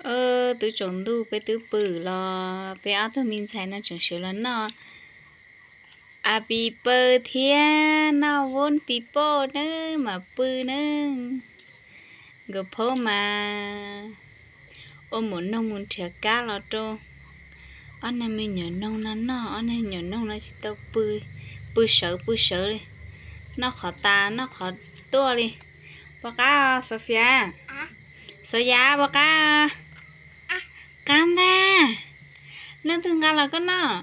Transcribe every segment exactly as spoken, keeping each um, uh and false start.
ờ tứ trồng đu bé tứ bự lo bé áo thơm mình xài nó trồng sữa là nó à bị bơ thiên nó vốn bị bơ nữa mà bự nữa gặp phố mà ôm muốn nông muốn trẻ cá lo trâu anh em mình nhớ nông nó nó anh em nhớ nông nó chỉ tao bự bự sợ bự sợ đi nó khó ta nó khó to đi bác cá Sophia Sophia bác cá can nè nên thường ga là con nó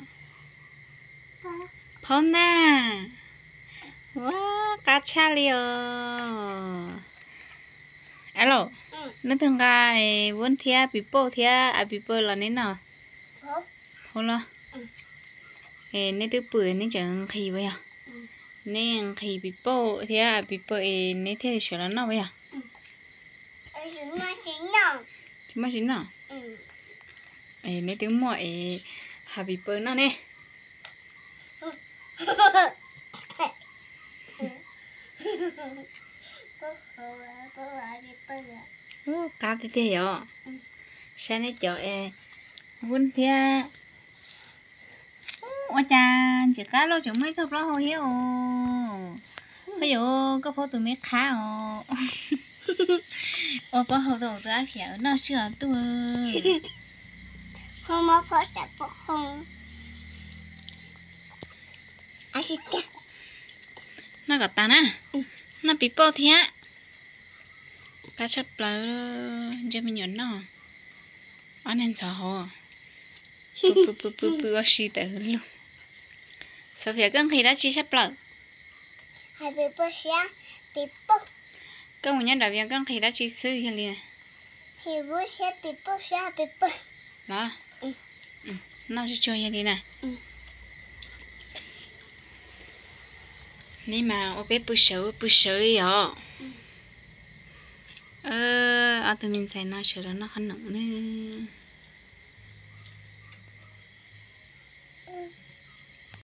phong nè wow cá cha liò alo nên thường ga vốn thia bị bô thia à bị bô là nên nào không lo nên thứ bưởi nên chẳng khi vậy à nên khi bị bô thia à bị bô nên thế thì là nó vậy à chúng ta chính nào ấy nếu tiếng mọi happy birthday nó nè ô cá thế thế hả sáng nay cho em vun thia ôi cha chỉ cá lo chúng mấy sắp lo hồi hiếu bây giờ có phô từ mấy khá ồ ô bao hậu đầu ra khéo nó sửa tôi không có phô sạch phô không ai thích chứ nó gặp ta nè nó bị bao thia cá chép lỡ cho mình nhớ nó anh em sợ hồ bự bự bự bự bự ở xí tới luôn sao việc con khi đã chi chép lỡ hai bị bơ xía bị bơ con muốn nhận đầu việc con khi đã chi sư hay liền thì bơ xía bị bơ xía bị bơ đó ừ nó sẽ chơi hay đi nè nhưng mà ô bé bự sữa bự sữa đi ạ ờ à tụi mình xài nó sữa nó khăn nặng nữa